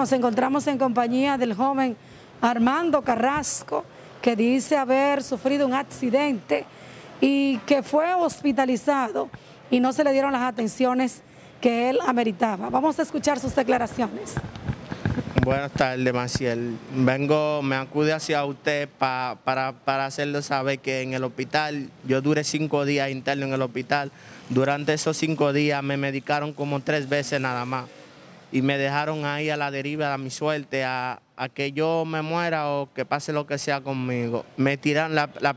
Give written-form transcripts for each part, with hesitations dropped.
nos encontramos en compañía del joven Armando Carrasco, que dice haber sufrido un accidente y que fue hospitalizado y no se le dieron las atenciones que él ameritaba. Vamos a escuchar sus declaraciones. Buenas tardes, Maciel. Me acude hacia usted para hacerlo saber que en el hospital, yo duré 5 días interno en el hospital. Durante esos 5 días me medicaron como 3 veces nada más. Y me dejaron ahí a la deriva, a mi suerte, a que yo me muera o que pase lo que sea conmigo. Me tiraron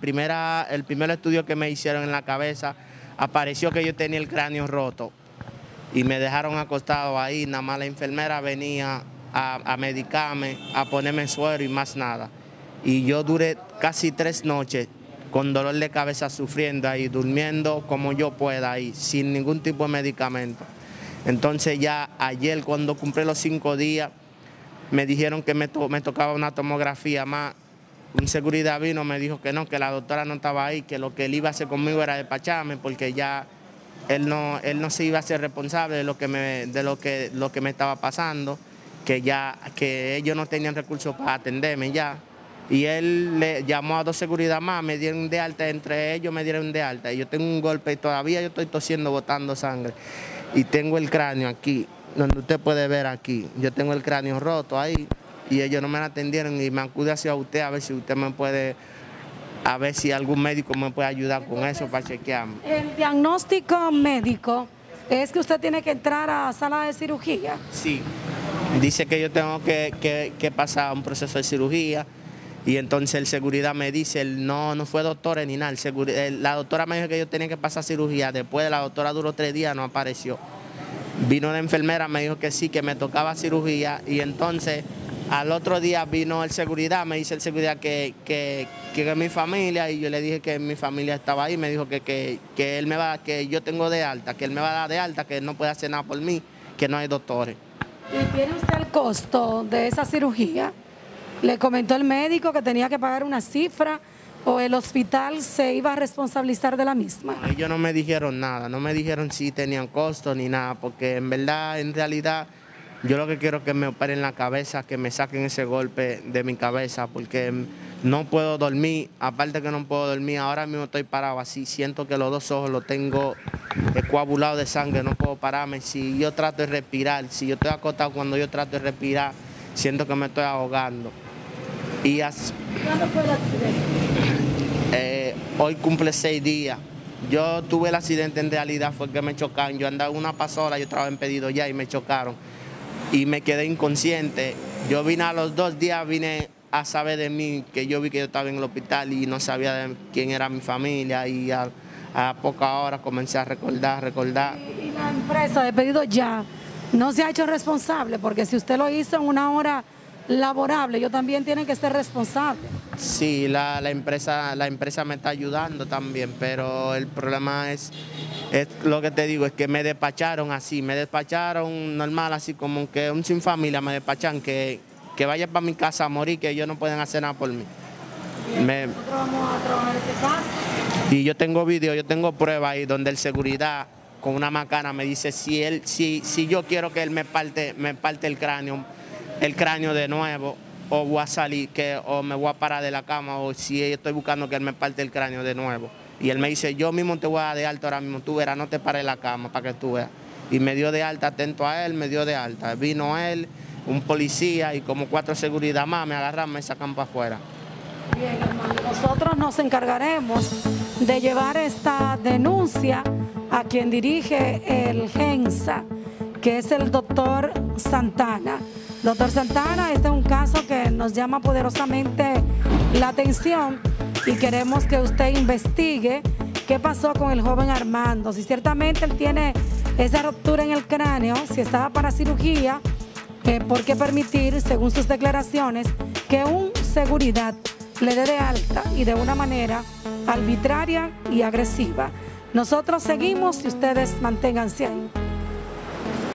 el primer estudio que me hicieron en la cabeza, apareció que yo tenía el cráneo roto. Y me dejaron acostado ahí, nada más la enfermera venía a medicarme, a ponerme suero y más nada. Y yo duré casi 3 noches con dolor de cabeza, sufriendo ahí, durmiendo como yo pueda ahí, sin ningún tipo de medicamento. Entonces ya ayer, cuando cumplí los 5 días, me dijeron que me tocaba una tomografía más. Un seguridad vino, me dijo que no, que la doctora no estaba ahí, que lo que él iba a hacer conmigo era despacharme, porque ya él no se iba a ser responsable de lo que me estaba pasando, que ellos no tenían recursos para atenderme ya. Y él le llamó a 2 seguridad más, me dieron de alta, entre ellos me dieron de alta. Y yo tengo un golpe y todavía yo estoy tosiendo, botando sangre. Y tengo el cráneo aquí, donde usted puede ver aquí. Yo tengo el cráneo roto ahí y ellos no me atendieron y me acude hacia usted a ver si usted me puede, a ver si algún médico me puede ayudar con eso para chequearme. El diagnóstico médico es que usted tiene que entrar a sala de cirugía. Sí, dice que yo tengo que pasar un proceso de cirugía. Y entonces el seguridad me dice, no fue doctora ni nada, la doctora me dijo que yo tenía que pasar cirugía, después la doctora duró 3 días, no apareció. Vino la enfermera, me dijo que sí, que me tocaba cirugía, y entonces al otro día vino el seguridad, me dice el seguridad que es mi familia, y yo le dije que mi familia estaba ahí, me dijo que yo tengo de alta, que él me va a dar de alta, que él no puede hacer nada por mí, que no hay doctores. ¿Y tiene usted el costo de esa cirugía? ¿Le comentó el médico que tenía que pagar una cifra o el hospital se iba a responsabilizar de la misma? Ellos no me dijeron nada, no me dijeron si tenían costo ni nada, porque en verdad, en realidad, yo lo que quiero es que me operen la cabeza, que me saquen ese golpe de mi cabeza, porque no puedo dormir, aparte que no puedo dormir, ahora mismo estoy parado así, siento que los 2 ojos los tengo coagulados de sangre, no puedo pararme. Si yo trato de respirar, si yo estoy acostado, cuando yo trato de respirar, siento que me estoy ahogando. ¿Cuándo fue el accidente? Hoy cumple 6 días. Yo tuve el accidente, en realidad fue que me chocaron. Yo andaba en una pasola, yo trabajaba en pedido ya y me chocaron. Y me quedé inconsciente. Yo vine a los 2 días, vine a saber de mí, que yo vi que yo estaba en el hospital y no sabía de quién era mi familia. Y a pocas horas comencé a recordar. ¿Y la empresa de pedido ya no se ha hecho responsable? Porque si usted lo hizo en una hora laborable, ellos también tienen que ser responsables. Sí, la empresa me está ayudando también, pero el problema es lo que te digo, es que me despacharon así, me despacharon normal, así como que un sin familia, me despachan que vaya para mi casa a morir, que ellos no pueden hacer nada por mí. Nosotros vamos a trabajar ese caso. Y yo tengo video, yo tengo pruebas ahí donde el seguridad con una macana me dice si yo quiero que él me parte el cráneo de nuevo, o voy a salir, o me voy a parar de la cama, o si estoy buscando que él me parte el cráneo de nuevo. Y él me dice, yo mismo te voy a dar de alta ahora mismo, tú verás, no te pares de la cama para que tú veas. Y me dio de alta, atento a él, me dio de alta. Vino él, un policía y como 4 seguridad más, me agarran, me sacan para afuera. Bien, hermano, nosotros nos encargaremos de llevar esta denuncia a quien dirige el GENSA, que es el doctor Santana. Doctor Santana, este es un caso que nos llama poderosamente la atención y queremos que usted investigue qué pasó con el joven Armando. Si ciertamente él tiene esa ruptura en el cráneo, si estaba para cirugía, ¿por qué permitir, según sus declaraciones, que un seguridad le dé de alta y de una manera arbitraria y agresiva? Nosotros seguimos y ustedes manténganse ahí.